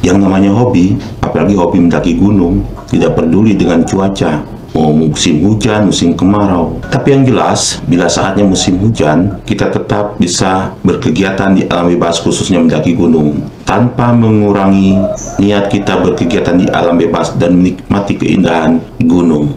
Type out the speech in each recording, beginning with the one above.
Yang namanya hobi, apalagi hobi mendaki gunung, tidak peduli dengan cuaca, mau musim hujan, musim kemarau. Tapi yang jelas, bila saatnya musim hujan, kita tetap bisa berkegiatan di alam bebas, khususnya mendaki gunung, tanpa mengurangi niat kita berkegiatan di alam bebas dan menikmati keindahan gunung.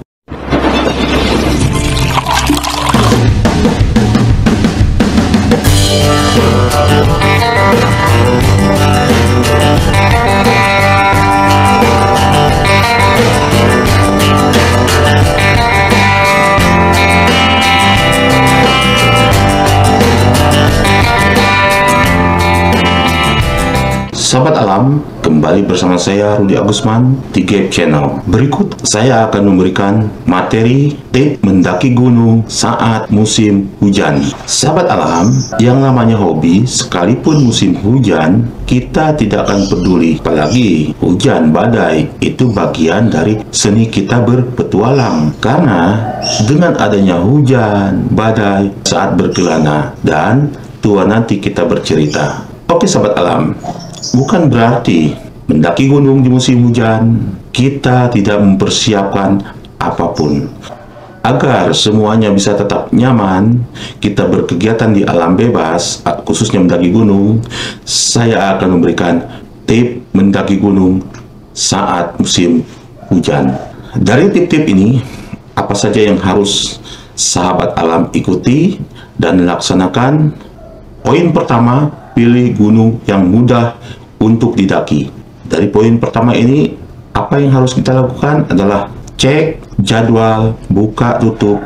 Sahabat alam, kembali bersama saya Rudi Agusman di Gap Channel. Berikut saya akan memberikan materi tips mendaki gunung saat musim hujan. Sahabat alam, yang namanya hobi, sekalipun musim hujan, kita tidak akan peduli. Apalagi hujan, badai, itu bagian dari seni kita berpetualang. Karena dengan adanya hujan, badai saat berkelana, dan tua nanti kita bercerita. Oke sahabat alam, bukan berarti mendaki gunung di musim hujan kita tidak mempersiapkan apapun. Agar semuanya bisa tetap nyaman, kita berkegiatan di alam bebas, khususnya mendaki gunung, saya akan memberikan tips mendaki gunung saat musim hujan. Dari tip-tip ini, apa saja yang harus sahabat alam ikuti dan laksanakan? Poin pertama, pilih gunung yang mudah untuk didaki. Dari poin pertama ini, apa yang harus kita lakukan adalah cek jadwal buka tutup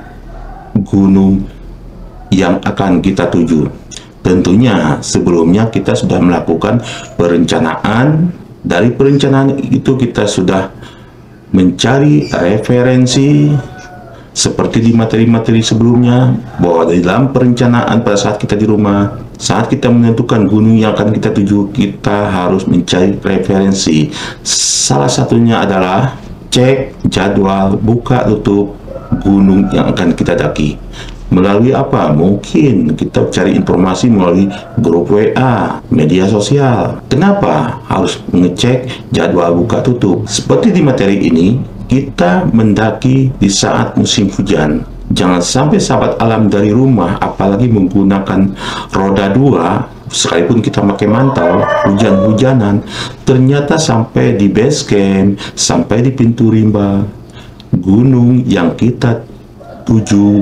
gunung yang akan kita tuju. Tentunya sebelumnya kita sudah melakukan perencanaan. Dari perencanaan itu kita sudah mencari referensi seperti di materi-materi sebelumnya, bahwa di dalam perencanaan pada saat kita di rumah, saat kita menentukan gunung yang akan kita tuju, kita harus mencari referensi. Salah satunya adalah cek jadwal buka tutup gunung yang akan kita daki. Melalui apa? Mungkin kita cari informasi melalui grup WA, media sosial. Kenapa harus mengecek jadwal buka tutup? Seperti di materi ini, kita mendaki di saat musim hujan. Jangan sampai sahabat alam dari rumah, apalagi menggunakan roda 2, sekalipun kita pakai mantel, hujan-hujanan, ternyata sampai di base camp, sampai di pintu rimba gunung yang kita tuju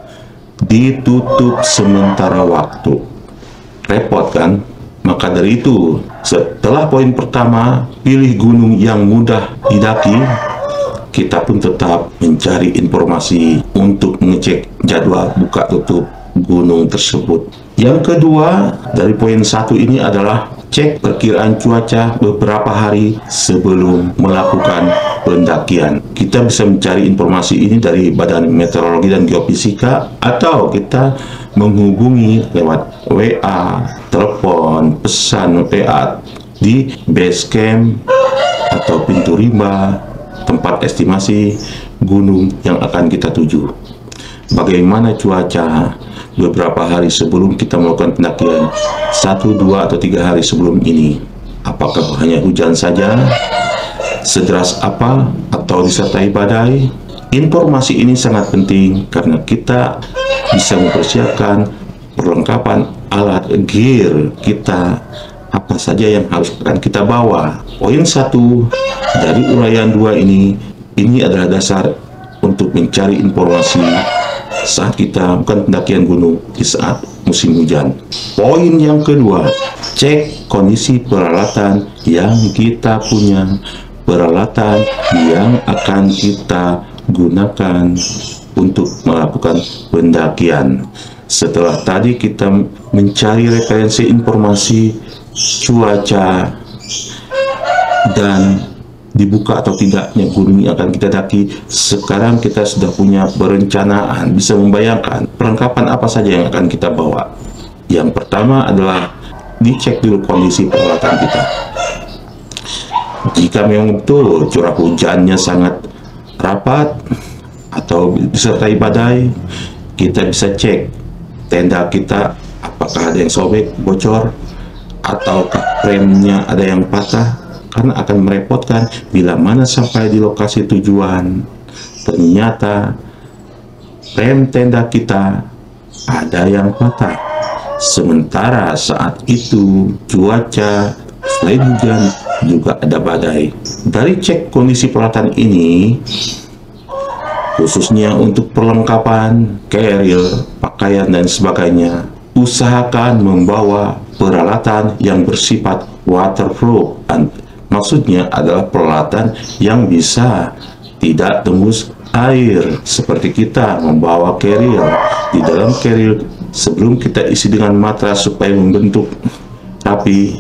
ditutup sementara waktu. Repot kan? Maka dari itu, setelah poin pertama, pilih gunung yang mudah didaki, kita pun tetap mencari informasi untuk mengecek jadwal buka tutup gunung tersebut. Yang kedua, dari poin 1 ini adalah cek perkiraan cuaca beberapa hari sebelum melakukan pendakian. Kita bisa mencari informasi ini dari Badan Meteorologi dan Geofisika, atau kita menghubungi lewat WA, telepon, pesan WA di base camp atau pintu rimba, tempat estimasi gunung yang akan kita tuju. Bagaimana cuaca beberapa hari sebelum kita melakukan pendakian, 1, 2, atau 3 hari sebelum ini? Apakah hanya hujan saja? Sederas apa? Atau disertai badai? Informasi ini sangat penting karena kita bisa mempersiapkan perlengkapan alat gear kita, apa saja yang harus akan kita bawa. Poin 1 dari uraian 2 ini adalah dasar untuk mencari informasi saat kita bukan pendakian gunung di saat musim hujan. Poin yang kedua, cek kondisi peralatan yang kita punya, peralatan yang akan kita gunakan untuk melakukan pendakian. Setelah tadi kita mencari referensi informasi cuaca dan dibuka atau tidaknya gunung yang akan kita daki, sekarang kita sudah punya perencanaan, bisa membayangkan perlengkapan apa saja yang akan kita bawa. Yang pertama adalah dicek dulu kondisi peralatan kita. Jika memang betul curah hujannya sangat rapat atau disertai badai, kita bisa cek tenda kita apakah ada yang sobek, bocor, atau remnya ada yang patah. karena akan merepotkan bila mana sampai di lokasi tujuan. Ternyata rem tenda kita ada yang patah. Sementara saat itu cuaca selain hujan juga ada badai. Dari cek kondisi peralatan ini, khususnya untuk perlengkapan, carrier, pakaian dan sebagainya, usahakan membawa peralatan yang bersifat waterproof. Maksudnya adalah peralatan yang bisa tidak tembus air, seperti kita membawa carrier. Di dalam carrier, sebelum kita isi dengan matras supaya membentuk rapi,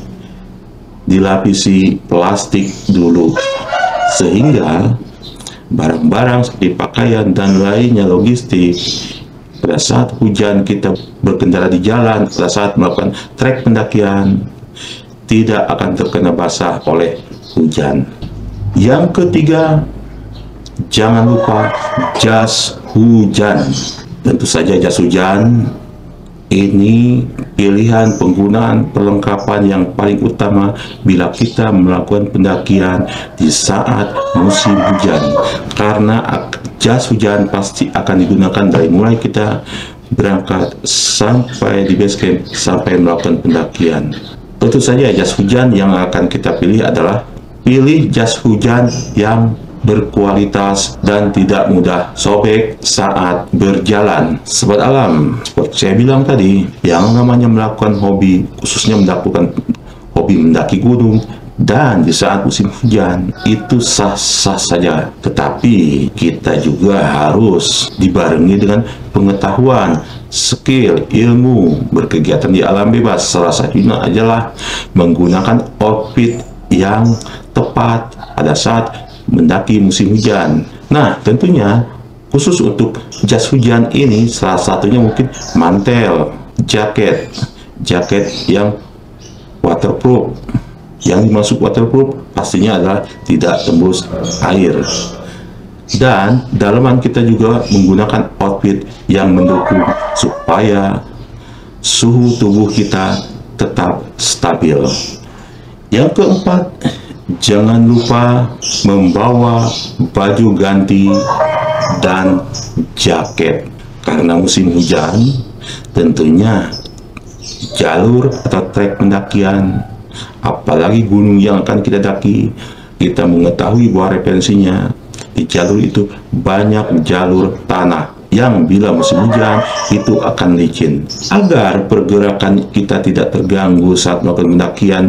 dilapisi plastik dulu, sehingga barang-barang seperti pakaian dan lainnya logistik pada saat hujan kita berkendara di jalan, pada saat melakukan trek pendakian, tidak akan terkena basah oleh hujan. Yang ketiga, jangan lupa jas hujan. Tentu saja jas hujan ini pilihan penggunaan perlengkapan yang paling utama bila kita melakukan pendakian di saat musim hujan, karena jas hujan pasti akan digunakan dari mulai kita berangkat sampai di base camp sampai melakukan pendakian. Tentu saja jas hujan yang akan kita pilih adalah pilih jas hujan yang berkualitas dan tidak mudah sobek saat berjalan. Sobat alam, seperti saya bilang tadi, yang namanya melakukan hobi, khususnya melakukan hobi mendaki gunung dan di saat musim hujan, itu sah-sah saja. Tetapi kita juga harus dibarengi dengan pengetahuan, skill, ilmu berkegiatan di alam bebas. Salah satunya adalah menggunakan outfit yang tepat pada saat mendaki musim hujan. Nah, tentunya khusus untuk jas hujan ini salah satunya mungkin mantel, jaket yang waterproof. Yang dimaksud waterproof pastinya adalah tidak tembus air. Dan dalaman kita juga menggunakan outfit yang mendukung supaya suhu tubuh kita tetap stabil. Yang keempat, jangan lupa membawa baju ganti dan jaket, karena musim hujan tentunya jalur atau trek pendakian, apalagi gunung yang akan kita daki, kita mengetahui bahwa referensinya di jalur itu banyak jalur tanah yang bila musim hujan itu akan licin. Agar pergerakan kita tidak terganggu saat melakukan pendakian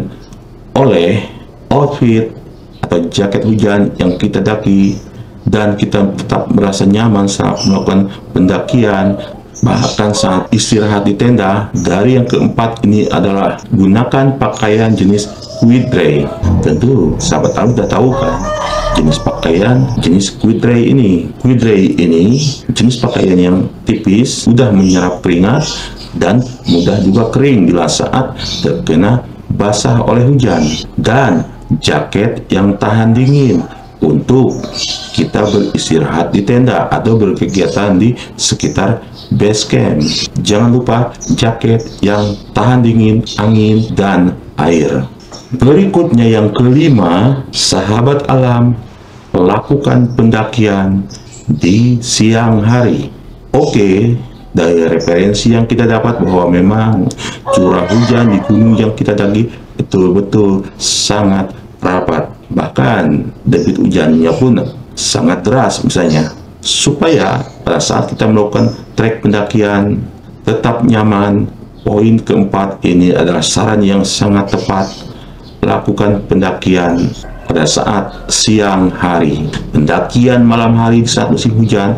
oleh outfit atau jaket hujan yang kita daki, dan kita tetap merasa nyaman saat melakukan pendakian, bahkan saat istirahat di tenda. Dari yang keempat ini adalah gunakan pakaian jenis quick dry. Tentu sahabat alam sudah tahu kan jenis pakaian jenis quick dry ini. Quick dry ini jenis pakaian yang tipis, mudah menyerap keringat dan mudah juga kering bila saat terkena basah oleh hujan, dan jaket yang tahan dingin untuk kita beristirahat di tenda atau berkegiatan di sekitar base camp. Jangan lupa jaket yang tahan dingin, angin, dan air. Berikutnya yang kelima, sahabat alam, lakukan pendakian di siang hari. Oke, dari referensi yang kita dapat bahwa memang curah hujan di gunung yang kita daki betul-betul sangat rapat, bahkan debit hujannya pun sangat deras misalnya. Supaya pada saat kita melakukan trek pendakian tetap nyaman, poin keempat ini adalah saran yang sangat tepat. Lakukan pendakian pada saat siang hari. Pendakian malam hari di saat musim hujan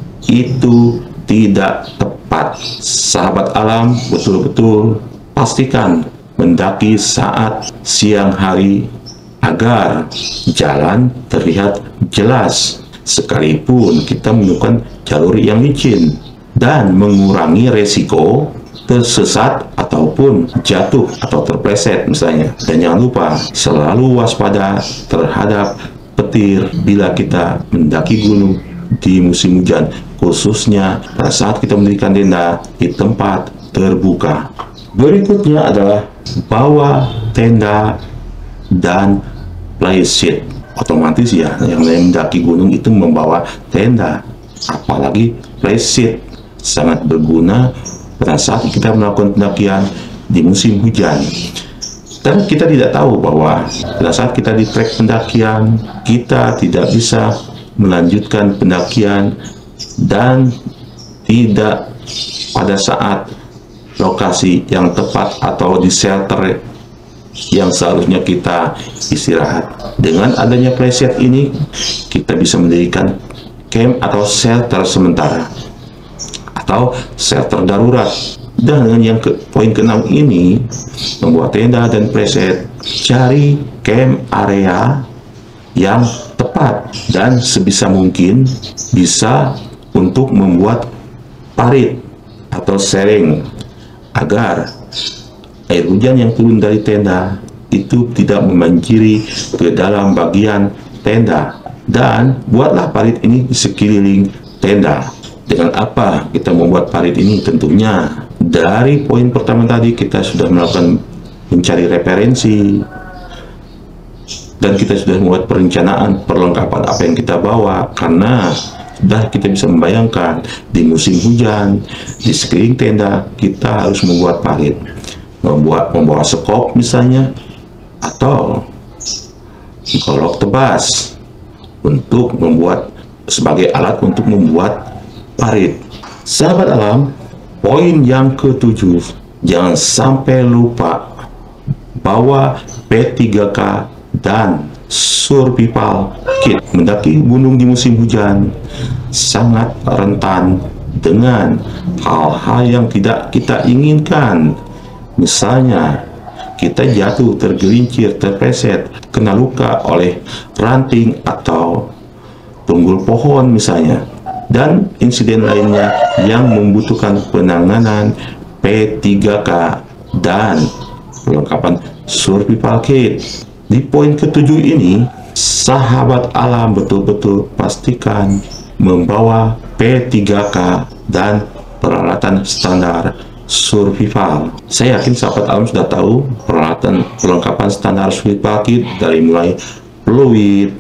itu tidak tepat. Sahabat alam, betul-betul pastikan mendaki saat siang hari agar jalan terlihat jelas, sekalipun kita menemukan jalur yang licin, dan mengurangi resiko tersesat ataupun jatuh atau terpleset misalnya. Dan jangan lupa selalu waspada terhadap petir bila kita mendaki gunung di musim hujan, khususnya pada saat kita mendirikan tenda di tempat terbuka. Berikutnya adalah bawa tenda dan playset. Otomatis ya, yang mendaki gunung itu membawa tenda, apalagi playset sangat berguna pada saat kita melakukan pendakian di musim hujan. Dan kita tidak tahu bahwa pada saat kita di trek pendakian, kita tidak bisa melanjutkan pendakian dan tidak pada saat lokasi yang tepat atau di shelter yang seharusnya kita istirahat. Dengan adanya playset ini, kita bisa mendirikan camp atau shelter sementara atau shelter darurat. Dan dengan yang poin ke-6 ini, membuat tenda dan playset, cari camp area yang tepat dan sebisa mungkin bisa untuk membuat parit atau sharing agar air hujan yang turun dari tenda itu tidak membanjiri ke dalam bagian tenda. Dan buatlah parit ini di sekeliling tenda. Dengan apa kita membuat parit ini? Tentunya dari poin pertama tadi kita sudah melakukan mencari referensi dan kita sudah membuat perencanaan perlengkapan apa yang kita bawa, karena sudah kita bisa membayangkan di musim hujan di sekeliling tenda kita harus membuat parit, membawa sekop misalnya, atau golok tebas untuk membuat sebagai alat untuk membuat parit. Sahabat alam, poin yang ke-7, jangan sampai lupa bawa P3K dan survival kit. Mendaki gunung di musim hujan sangat rentan dengan hal-hal yang tidak kita inginkan. Misalnya kita jatuh, tergelincir, terpleset, kena luka oleh ranting atau tunggul pohon misalnya, dan insiden lainnya yang membutuhkan penanganan P3K dan perlengkapan survival kit. Di poin ke-7 ini, sahabat alam betul-betul pastikan membawa P3K dan peralatan standar survival. Saya yakin sahabat alam sudah tahu peralatan perlengkapan standar survival kit, dari mulai fluid,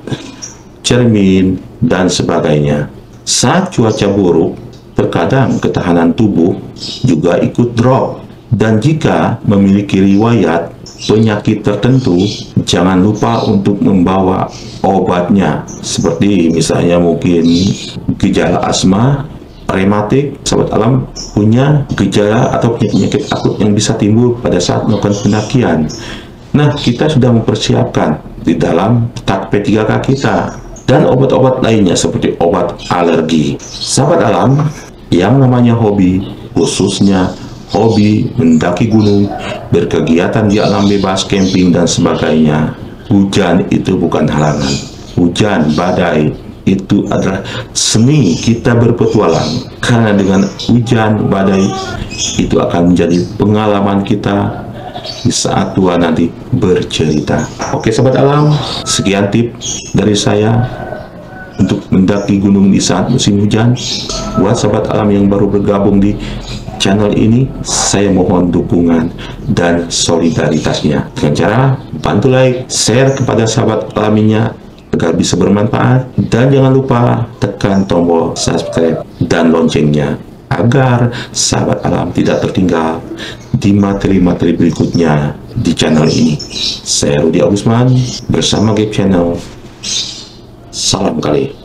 cermin, dan sebagainya. Saat cuaca buruk, terkadang ketahanan tubuh juga ikut drop. Dan jika memiliki riwayat penyakit tertentu, jangan lupa untuk membawa obatnya. Seperti misalnya mungkin gejala asma, rematik, sahabat alam punya gejala atau penyakit akut yang bisa timbul pada saat melakukan pendakian. Nah, kita sudah mempersiapkan di dalam tak P3K kita dan obat-obat lainnya seperti obat alergi. Sahabat alam, yang namanya hobi, khususnya hobi mendaki gunung, berkegiatan di alam bebas, camping dan sebagainya, hujan itu bukan halangan. Hujan, badai itu adalah seni kita berpetualang, karena dengan hujan, badai itu akan menjadi pengalaman kita di saat tua nanti bercerita. Oke sahabat alam, sekian tip dari saya untuk mendaki gunung di saat musim hujan. Buat sahabat alam yang baru bergabung di channel ini, saya mohon dukungan dan solidaritasnya dengan cara bantu like, share kepada sahabat alaminya agar bisa bermanfaat, dan jangan lupa tekan tombol subscribe dan loncengnya agar sahabat alam tidak tertinggal di materi-materi berikutnya di channel ini. Saya Rudi Agusman bersama Gap Channel. Salam kali.